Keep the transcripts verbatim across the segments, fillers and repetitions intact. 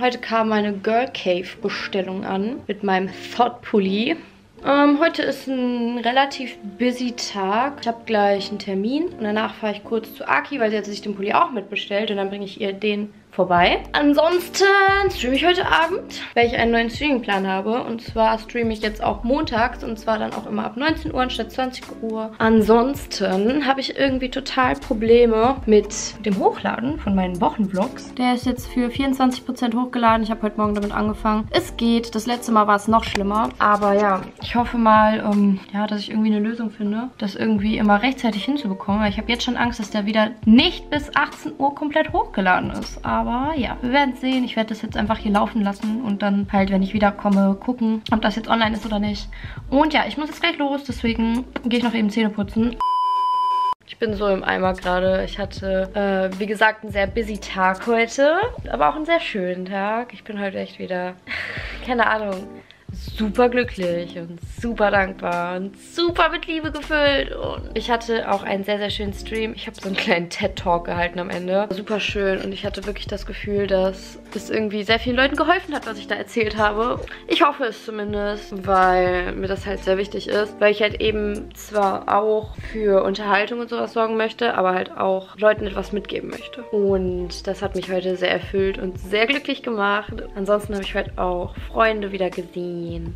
Heute kam meine Girl Cave Bestellung an mit meinem Thought Pulli. Ähm, heute ist ein relativ busy Tag. Ich habe gleich einen Termin und danach fahre ich kurz zu Aki, weil sie hat sich den Pulli auch mitbestellt und dann bringe ich ihr den vorbei. Ansonsten streame ich heute Abend, weil ich einen neuen Streamingplan habe. Und zwar streame ich jetzt auch montags und zwar dann auch immer ab neunzehn Uhr anstatt zwanzig Uhr. Ansonsten habe ich irgendwie total Probleme mit dem Hochladen von meinen Wochenvlogs. Der ist jetzt für vierundzwanzig Prozent hochgeladen. Ich habe heute Morgen damit angefangen. Es geht. Das letzte Mal war es noch schlimmer. Aber ja, ich hoffe mal, ähm, ja, dass ich irgendwie eine Lösung finde, das irgendwie immer rechtzeitig hinzubekommen. Weil ich habe jetzt schon Angst, dass der wieder nicht bis achtzehn Uhr komplett hochgeladen ist. Aber Aber ja, wir werden sehen. Ich werde das jetzt einfach hier laufen lassen und dann halt, wenn ich wiederkomme, gucken, ob das jetzt online ist oder nicht. Und ja, ich muss jetzt gleich los, deswegen gehe ich noch eben Zähne putzen. Ich bin so im Eimer gerade. Ich hatte, äh, wie gesagt, einen sehr busy Tag heute, aber auch einen sehr schönen Tag. Ich bin heute echt wieder, keine Ahnung, super glücklich und super dankbar und super mit Liebe gefüllt. Und ich hatte auch einen sehr, sehr schönen Stream. Ich habe so einen kleinen TED-Talk gehalten am Ende. Super schön und ich hatte wirklich das Gefühl, dass es irgendwie sehr vielen Leuten geholfen hat, was ich da erzählt habe. Ich hoffe es zumindest, weil mir das halt sehr wichtig ist. Weil ich halt eben zwar auch für Unterhaltung und sowas sorgen möchte, aber halt auch Leuten etwas mitgeben möchte. Und das hat mich heute sehr erfüllt und sehr glücklich gemacht. Ansonsten habe ich heute auch Freunde wieder gesehen.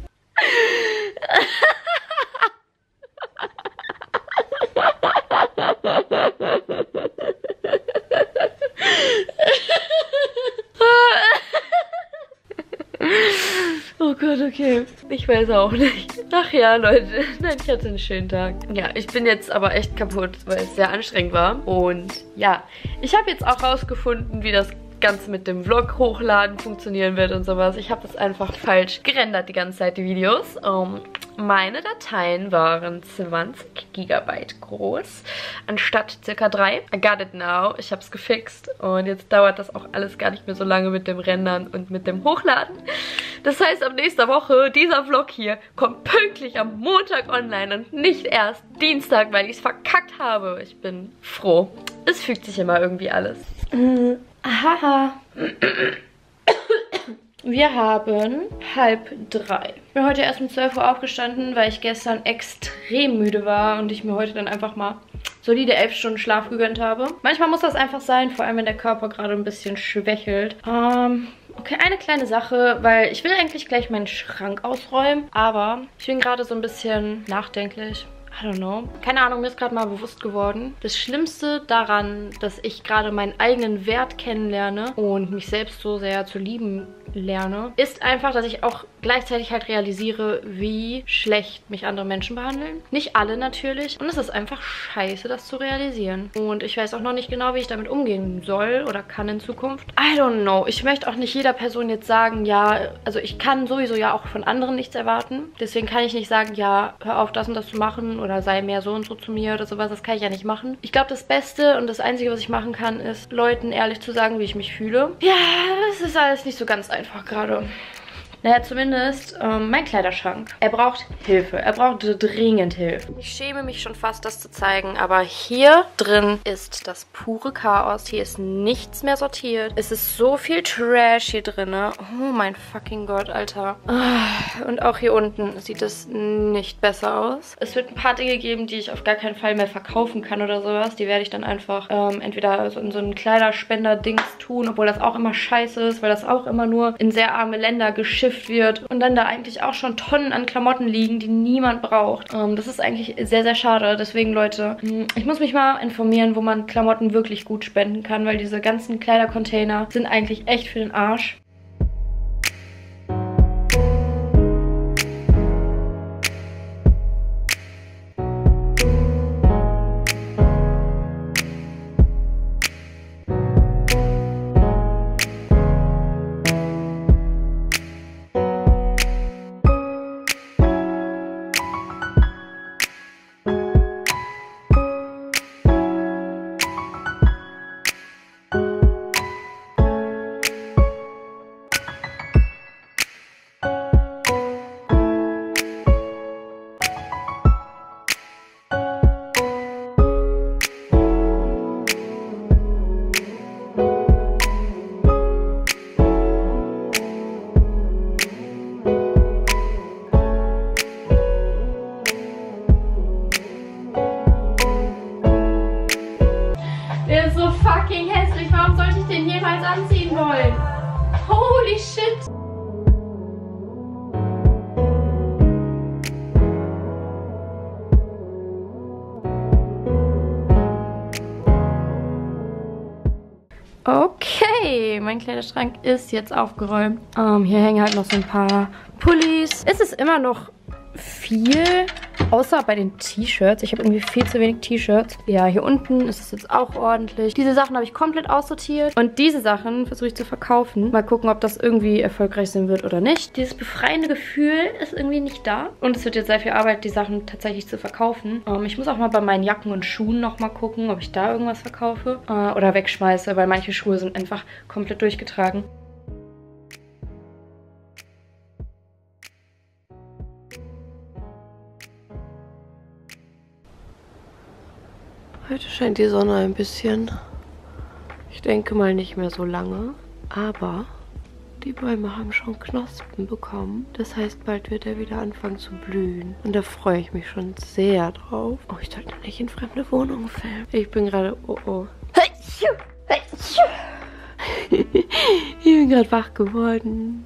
Oh Gott, okay. Ich weiß auch nicht. Ach ja, Leute. Nein, ich hatte einen schönen Tag. Ja, ich bin jetzt aber echt kaputt, weil es sehr anstrengend war. Und ja, ich habe jetzt auch rausgefunden, wie das Ganze mit dem Vlog hochladen funktionieren wird und sowas. Ich habe das einfach falsch gerendert die ganze Zeit, die Videos. Um, meine Dateien waren zwanzig Gigabyte groß, anstatt circa drei. I got it now. Ich habe es gefixt und jetzt dauert das auch alles gar nicht mehr so lange mit dem Rendern und mit dem Hochladen. Das heißt, ab nächster Woche, dieser Vlog hier, kommt pünktlich am Montag online und nicht erst Dienstag, weil ich es verkackt habe. Ich bin froh. Es fügt sich immer irgendwie alles. Haha. Wir haben halb drei. Ich bin heute erst um zwölf Uhr aufgestanden, weil ich gestern extrem müde war und ich mir heute dann einfach mal solide elf Stunden Schlaf gegönnt habe. Manchmal muss das einfach sein, vor allem wenn der Körper gerade ein bisschen schwächelt. Ähm... Okay, eine kleine Sache, weil ich will eigentlich gleich meinen Schrank ausräumen, aber ich bin gerade so ein bisschen nachdenklich. I don't know. Keine Ahnung, mir ist gerade mal bewusst geworden. Das Schlimmste daran, dass ich gerade meinen eigenen Wert kennenlerne und mich selbst so sehr zu lieben lerne, ist einfach, dass ich auch gleichzeitig halt realisiere, wie schlecht mich andere Menschen behandeln. Nicht alle natürlich. Und es ist einfach scheiße, das zu realisieren. Und ich weiß auch noch nicht genau, wie ich damit umgehen soll oder kann in Zukunft. I don't know. Ich möchte auch nicht jeder Person jetzt sagen, ja, also ich kann sowieso ja auch von anderen nichts erwarten. Deswegen kann ich nicht sagen, ja, hör auf, das und das zu machen oder sei mehr so und so zu mir oder sowas. Das kann ich ja nicht machen. Ich glaube, das Beste und das Einzige, was ich machen kann, ist, Leuten ehrlich zu sagen, wie ich mich fühle. Ja, das ist alles nicht so ganz einfach gerade. Naja, zumindest ähm, mein Kleiderschrank. Er braucht Hilfe. Er braucht dringend Hilfe. Ich schäme mich schon fast, das zu zeigen, aber hier drin ist das pure Chaos. Hier ist nichts mehr sortiert. Es ist so viel Trash hier drin. Oh mein fucking Gott, Alter. Und auch hier unten sieht es nicht besser aus. Es wird ein paar Dinge geben, die ich auf gar keinen Fall mehr verkaufen kann oder sowas. Die werde ich dann einfach ähm, entweder so in so ein Kleiderspender-Dings tun, obwohl das auch immer scheiße ist, weil das auch immer nur in sehr arme Länder geschifft wird und dann da eigentlich auch schon Tonnen an Klamotten liegen, die niemand braucht. Ähm, das ist eigentlich sehr, sehr schade. Deswegen, Leute, ich muss mich mal informieren, wo man Klamotten wirklich gut spenden kann, weil diese ganzen Kleidercontainer sind eigentlich echt für den Arsch. mein Kleiderschrank ist jetzt aufgeräumt. Ähm, hier hängen halt noch so ein paar Pullis. Es ist immer noch viel, außer bei den T-Shirts. Ich habe irgendwie viel zu wenig T-Shirts. Ja, hier unten ist es jetzt auch ordentlich. Diese Sachen habe ich komplett aussortiert. Und diese Sachen versuche ich zu verkaufen. Mal gucken, ob das irgendwie erfolgreich sein wird oder nicht. Dieses befreiende Gefühl ist irgendwie nicht da. Und es wird jetzt sehr viel Arbeit, die Sachen tatsächlich zu verkaufen. Ähm, ich muss auch mal bei meinen Jacken und Schuhen nochmal gucken, ob ich da irgendwas verkaufe. Äh, oder wegschmeiße, weil manche Schuhe sind einfach komplett durchgetragen. Heute scheint die Sonne ein bisschen. Ich denke mal nicht mehr so lange. Aber die Bäume haben schon Knospen bekommen. Das heißt, bald wird er wieder anfangen zu blühen. Und da freue ich mich schon sehr drauf. Oh, ich sollte nicht in fremde Wohnungen filmen. Ich bin gerade... Oh, oh. Ich bin gerade wach geworden.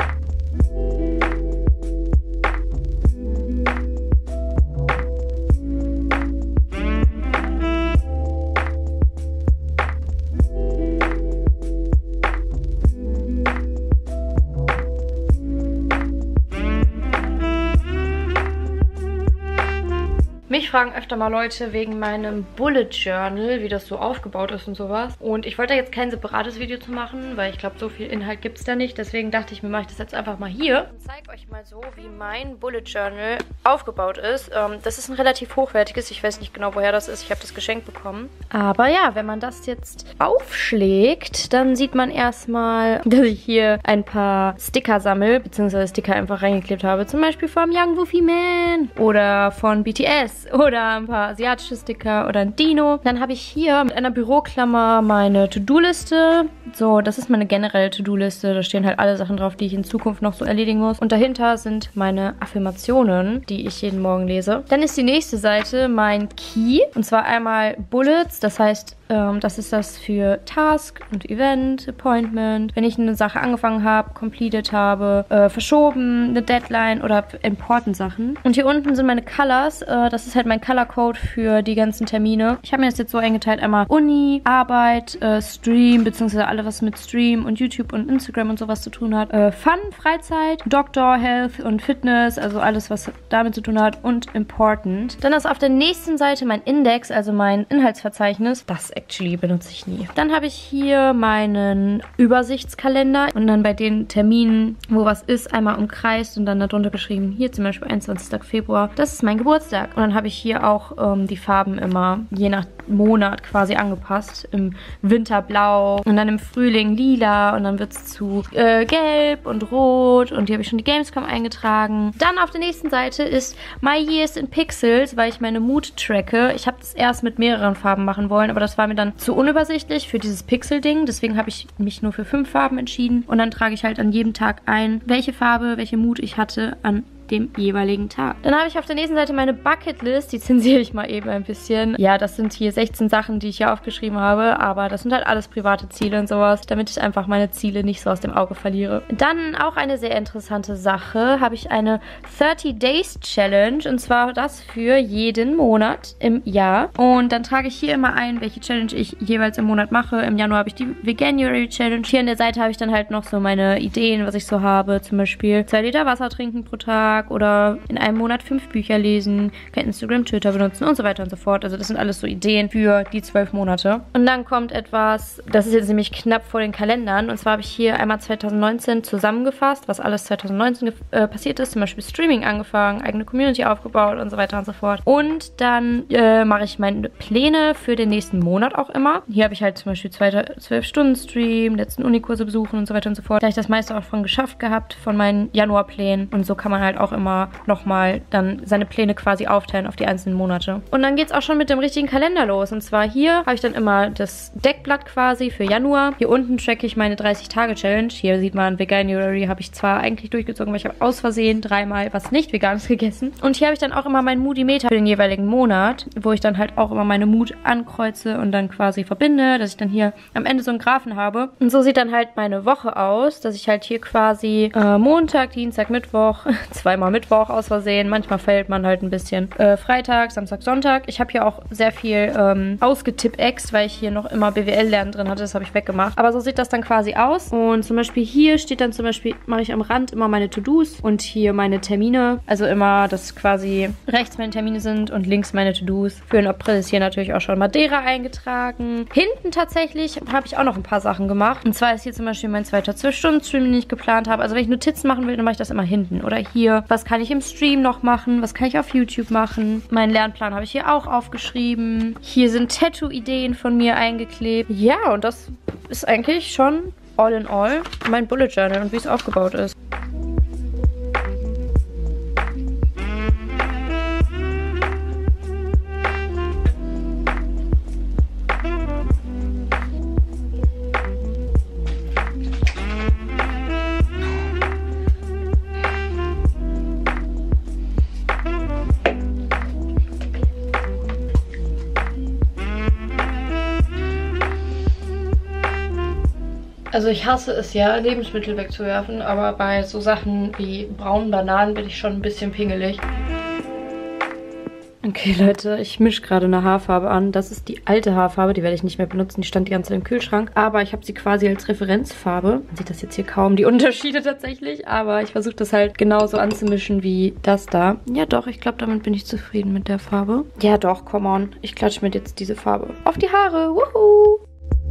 Mich fragen öfter mal Leute wegen meinem Bullet Journal, wie das so aufgebaut ist und sowas. Und ich wollte da jetzt kein separates Video zu machen, weil ich glaube, so viel Inhalt gibt es da nicht. Deswegen dachte ich mir, mache ich das jetzt einfach mal hier. Und zeige euch mal so, wie mein Bullet Journal aufgebaut ist. Ähm, das ist ein relativ hochwertiges. Ich weiß nicht genau, woher das ist. Ich habe das geschenkt bekommen. Aber ja, wenn man das jetzt aufschlägt, dann sieht man erstmal, dass ich hier ein paar Sticker sammle, beziehungsweise Sticker einfach reingeklebt habe. Zum Beispiel vom Young Woofy Man oder von B T S. Oder ein paar asiatische Sticker oder ein Dino. Dann habe ich hier mit einer Büroklammer meine To-Do-Liste. So, das ist meine generelle To-Do-Liste. Da stehen halt alle Sachen drauf, die ich in Zukunft noch so erledigen muss. Und dahinter sind meine Affirmationen, die ich jeden Morgen lese. Dann ist die nächste Seite mein Key. Und zwar einmal Bullets. Das heißt, ähm, das ist das für Task und Event, Appointment. Wenn ich eine Sache angefangen habe, completed habe, äh, verschoben, eine Deadline oder important Sachen. Und hier unten sind meine Colors. Äh, das ist halt mein Color Code für die ganzen Termine. Ich habe mir das jetzt so eingeteilt. Einmal Uni, Arbeit, äh, Stream, beziehungsweise alles, was mit Stream und YouTube und Instagram und sowas zu tun hat. Äh, Fun, Freizeit, Doktor, Health und Fitness, also alles, was damit zu tun hat. Und Important. Dann ist auf der nächsten Seite mein Index, also mein Inhaltsverzeichnis. Das actually benutze ich nie. Dann habe ich hier meinen Übersichtskalender und dann bei den Terminen, wo was ist, einmal umkreist und dann darunter geschrieben, hier zum Beispiel einundzwanzigster Februar, das ist mein Geburtstag. Und dann habe ich hier auch ähm, die Farben immer je nach Monat quasi angepasst. Im Winter blau und dann im Frühling lila und dann wird es zu äh, gelb und rot und hier habe ich schon die Gamescom eingetragen. Dann auf der nächsten Seite ist My Years in Pixels, weil ich meine Mood tracke. Ich habe das erst mit mehreren Farben machen wollen, aber das war mir dann zu unübersichtlich für dieses Pixel-Ding. Deswegen habe ich mich nur für fünf Farben entschieden und dann trage ich halt an jedem Tag ein, welche Farbe, welche Mood ich hatte an dem jeweiligen Tag. Dann habe ich auf der nächsten Seite meine Bucketlist. Die zensiere ich mal eben ein bisschen. Ja, das sind hier sechzehn Sachen, die ich hier aufgeschrieben habe, aber das sind halt alles private Ziele und sowas, damit ich einfach meine Ziele nicht so aus dem Auge verliere. Dann auch eine sehr interessante Sache, habe ich eine thirty days Challenge und zwar das für jeden Monat im Jahr. Und dann trage ich hier immer ein, welche Challenge ich jeweils im Monat mache. Im Januar habe ich die Veganuary Challenge. Hier an der Seite habe ich dann halt noch so meine Ideen, was ich so habe. Zum Beispiel zwei Liter Wasser trinken pro Tag oder in einem Monat fünf Bücher lesen, kein Instagram, Twitter benutzen und so weiter und so fort. Also das sind alles so Ideen für die zwölf Monate. Und dann kommt etwas, das ist jetzt nämlich knapp vor den Kalendern. Und zwar habe ich hier einmal zwanzig neunzehn zusammengefasst, was alles zwanzig neunzehn äh, passiert ist. Zum Beispiel Streaming angefangen, eigene Community aufgebaut und so weiter und so fort. Und dann äh, mache ich meine Pläne für den nächsten Monat auch immer. Hier habe ich halt zum Beispiel zwölf Stunden Stream, letzten Unikurse besuchen und so weiter und so fort. Da habe ich das meiste auch schon geschafft gehabt von meinen Januarplänen. Und so kann man halt auch immer nochmal dann seine Pläne quasi aufteilen auf die einzelnen Monate. Und dann geht es auch schon mit dem richtigen Kalender los. Und zwar hier habe ich dann immer das Deckblatt quasi für Januar. Hier unten tracke ich meine dreißig Tage Challenge. Hier sieht man, Veganuary habe ich zwar eigentlich durchgezogen, weil ich habe aus Versehen dreimal was nicht Veganes gegessen. Und hier habe ich dann auch immer mein Moody Meter für den jeweiligen Monat, wo ich dann halt auch immer meine Mood ankreuze und dann quasi verbinde, dass ich dann hier am Ende so einen Graphen habe. Und so sieht dann halt meine Woche aus, dass ich halt hier quasi äh, Montag, Dienstag, Mittwoch zwei immer Mittwoch aus Versehen. Manchmal fällt man halt ein bisschen äh, Freitag, Samstag, Sonntag. Ich habe hier auch sehr viel ähm, ausgetippt-ext, weil ich hier noch immer B W L-Lernen drin hatte. Das habe ich weggemacht. Aber so sieht das dann quasi aus. Und zum Beispiel hier steht dann zum Beispiel, mache ich am Rand immer meine To-Dos und hier meine Termine. Also immer, dass quasi rechts meine Termine sind und links meine To-Dos. Für den April ist hier natürlich auch schon Madeira eingetragen. Hinten tatsächlich habe ich auch noch ein paar Sachen gemacht. Und zwar ist hier zum Beispiel mein zweiter zwölf-Stunden-Stream, den ich geplant habe. Also wenn ich Notizen machen will, dann mache ich das immer hinten. Oder hier, was kann ich im Stream noch machen? Was kann ich auf YouTube machen? Meinen Lernplan habe ich hier auch aufgeschrieben. Hier sind Tattoo-Ideen von mir eingeklebt. Ja, und das ist eigentlich schon all in all mein Bullet Journal und wie es aufgebaut ist. Also ich hasse es ja, Lebensmittel wegzuwerfen, aber bei so Sachen wie braunen Bananen bin ich schon ein bisschen pingelig. Okay, Leute, ich mische gerade eine Haarfarbe an. Das ist die alte Haarfarbe, die werde ich nicht mehr benutzen. Die stand die ganze Zeit im Kühlschrank. Aber ich habe sie quasi als Referenzfarbe. Man sieht das jetzt hier kaum, die Unterschiede tatsächlich. Aber ich versuche das halt genauso anzumischen wie das da. Ja doch, ich glaube, damit bin ich zufrieden mit der Farbe. Ja doch, come on. Ich klatsche mir jetzt diese Farbe auf die Haare. Wuhu!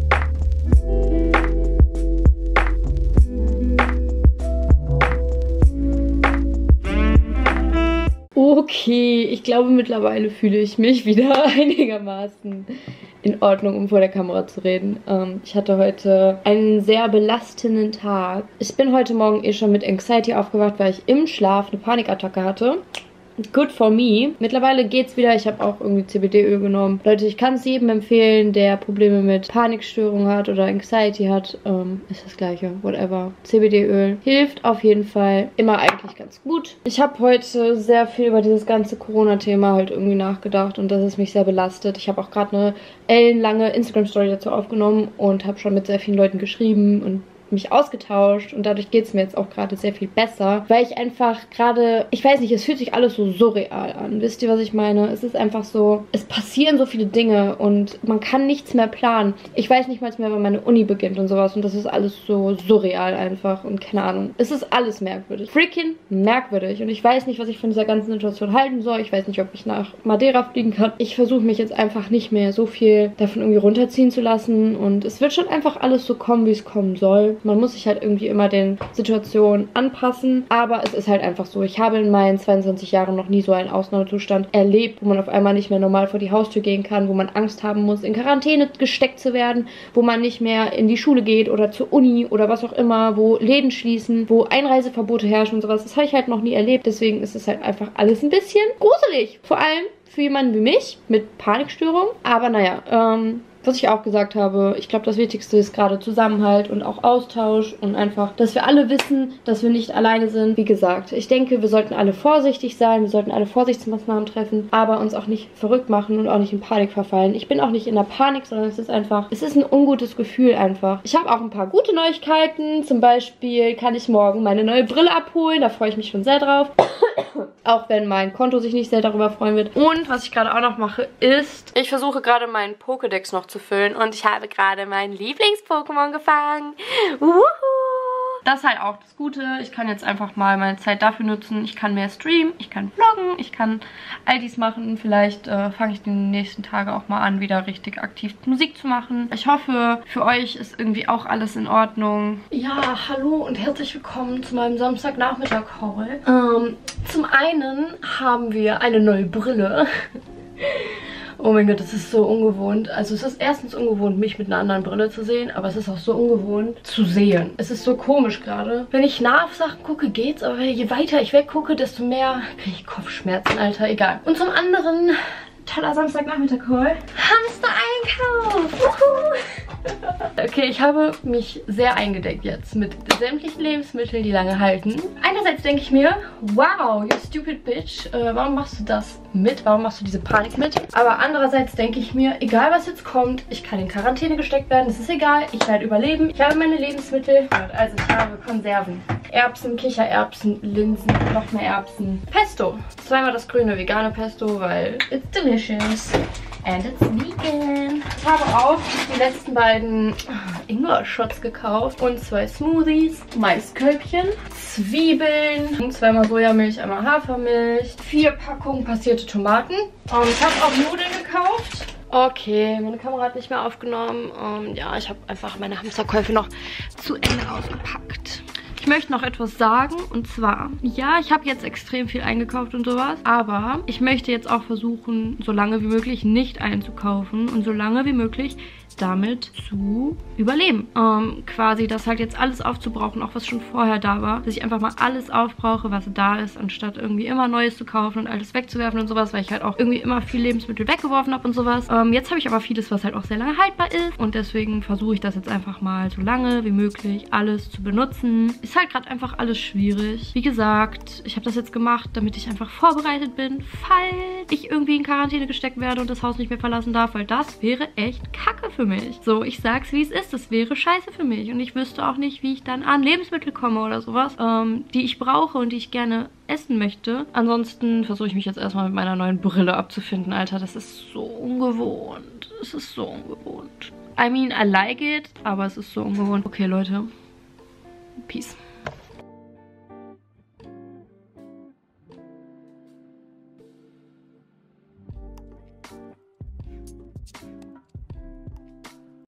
Okay, ich glaube mittlerweile fühle ich mich wieder einigermaßen in Ordnung, um vor der Kamera zu reden. Ähm, ich hatte heute einen sehr belastenden Tag. Ich bin heute Morgen eh schon mit Anxiety aufgewacht, weil ich im Schlaf eine Panikattacke hatte. Good for me. Mittlerweile geht's wieder. Ich habe auch irgendwie C B D-Öl genommen. Leute, ich kann es jedem empfehlen, der Probleme mit Panikstörungen hat oder Anxiety hat. Ähm, ist das gleiche. Whatever. C B D-Öl hilft auf jeden Fall immer eigentlich ganz gut. Ich habe heute sehr viel über dieses ganze Corona-Thema halt irgendwie nachgedacht und das ist mich sehr belastet. Ich habe auch gerade eine ellenlange Instagram-Story dazu aufgenommen und habe schon mit sehr vielen Leuten geschrieben und mich ausgetauscht und dadurch geht es mir jetzt auch gerade sehr viel besser, weil ich einfach gerade, ich weiß nicht, es fühlt sich alles so surreal an. Wisst ihr, was ich meine? Es ist einfach so, es passieren so viele Dinge und man kann nichts mehr planen. Ich weiß nicht mal mehr, wann meine Uni beginnt und sowas und das ist alles so surreal einfach und keine Ahnung. Es ist alles merkwürdig. Freaking merkwürdig und ich weiß nicht, was ich von dieser ganzen Situation halten soll. Ich weiß nicht, ob ich nach Madeira fliegen kann. Ich versuche mich jetzt einfach nicht mehr so viel davon irgendwie runterziehen zu lassen und es wird schon einfach alles so kommen, wie es kommen soll. Man muss sich halt irgendwie immer den Situationen anpassen, aber es ist halt einfach so. Ich habe in meinen zweiundzwanzig Jahren noch nie so einen Ausnahmezustand erlebt, wo man auf einmal nicht mehr normal vor die Haustür gehen kann, wo man Angst haben muss, in Quarantäne gesteckt zu werden, wo man nicht mehr in die Schule geht oder zur Uni oder was auch immer, wo Läden schließen, wo Einreiseverbote herrschen und sowas. Das habe ich halt noch nie erlebt, deswegen ist es halt einfach alles ein bisschen gruselig. Vor allem für jemanden wie mich mit Panikstörung, aber naja, ähm... was ich auch gesagt habe, ich glaube, das Wichtigste ist gerade Zusammenhalt und auch Austausch und einfach, dass wir alle wissen, dass wir nicht alleine sind. Wie gesagt, ich denke, wir sollten alle vorsichtig sein, wir sollten alle Vorsichtsmaßnahmen treffen, aber uns auch nicht verrückt machen und auch nicht in Panik verfallen. Ich bin auch nicht in der Panik, sondern es ist einfach, es ist ein ungutes Gefühl einfach. Ich habe auch ein paar gute Neuigkeiten, zum Beispiel kann ich morgen meine neue Brille abholen, da freue ich mich schon sehr drauf. Auch wenn mein Konto sich nicht sehr darüber freuen wird. Und was ich gerade auch noch mache, ist, ich versuche gerade meinen Pokédex noch zu füllen und ich habe gerade mein Lieblings-Pokémon gefangen. Wuhu! Das ist halt auch das Gute. Ich kann jetzt einfach mal meine Zeit dafür nutzen. Ich kann mehr streamen, ich kann vloggen, ich kann all dies machen. Vielleicht äh, fange ich die nächsten Tage auch mal an, wieder richtig aktiv Musik zu machen. Ich hoffe, für euch ist irgendwie auch alles in Ordnung. Ja, hallo und herzlich willkommen zu meinem Samstagnachmittag-Haul. Ähm, zum einen haben wir eine neue Brille. Oh mein Gott, das ist so ungewohnt. Also es ist erstens ungewohnt, mich mit einer anderen Brille zu sehen, aber es ist auch so ungewohnt zu sehen. Es ist so komisch gerade. Wenn ich nah auf Sachen gucke, geht's, aber je weiter ich weggucke, desto mehr kriege ich Kopfschmerzen, Alter. Egal. Und zum anderen, toller Samstagnachmittag-Haul. Hamster-Einkauf! Okay, ich habe mich sehr eingedeckt jetzt mit sämtlichen Lebensmitteln, die lange halten. Einerseits denke ich mir, wow, you stupid bitch. Äh, warum machst du das mit? Warum machst du diese Panik mit? Aber andererseits denke ich mir, egal was jetzt kommt, ich kann in Quarantäne gesteckt werden. Es ist egal, ich werde überleben. Ich habe meine Lebensmittel. Also ich habe Konserven. Erbsen, Kichererbsen, Linsen, noch mehr Erbsen. Pesto. Zweimal das grüne vegane Pesto, weil it's delicious. And it's vegan. Ich habe auch die letzten beiden Ingwer-Shots gekauft. Und zwei Smoothies, Maiskölbchen, Zwiebeln, zweimal Sojamilch, einmal Hafermilch, vier Packungen passierte Tomaten. Um, ich habe auch Nudeln gekauft. Okay, meine Kamera hat nicht mehr aufgenommen. Um, ja, ich habe einfach meine Hamsterkäufe noch zu Ende ausgepackt. Ich möchte noch etwas sagen, und zwar, ja, ich habe jetzt extrem viel eingekauft und sowas, aber ich möchte jetzt auch versuchen, so lange wie möglich nicht einzukaufen und so lange wie möglich damit zu überleben. Ähm, quasi das halt jetzt alles aufzubrauchen, auch was schon vorher da war, dass ich einfach mal alles aufbrauche, was da ist, anstatt irgendwie immer Neues zu kaufen und alles wegzuwerfen und sowas, weil ich halt auch irgendwie immer viel Lebensmittel weggeworfen habe und sowas. Ähm, jetzt habe ich aber vieles, was halt auch sehr lange haltbar ist, und deswegen versuche ich das jetzt einfach mal so lange wie möglich alles zu benutzen. Ist halt gerade einfach alles schwierig. Wie gesagt, ich habe das jetzt gemacht, damit ich einfach vorbereitet bin, falls ich irgendwie in Quarantäne gesteckt werde und das Haus nicht mehr verlassen darf, weil das wäre echt kacke für mich. So, ich sag's wie es ist, das wäre scheiße für mich und ich wüsste auch nicht, wie ich dann an Lebensmittel komme oder sowas, ähm, die ich brauche und die ich gerne essen möchte. Ansonsten versuche ich mich jetzt erstmal mit meiner neuen Brille abzufinden, Alter. Das ist so ungewohnt. Es ist so ungewohnt. I mean, I like it, aber es ist so ungewohnt. Okay, Leute. Peace.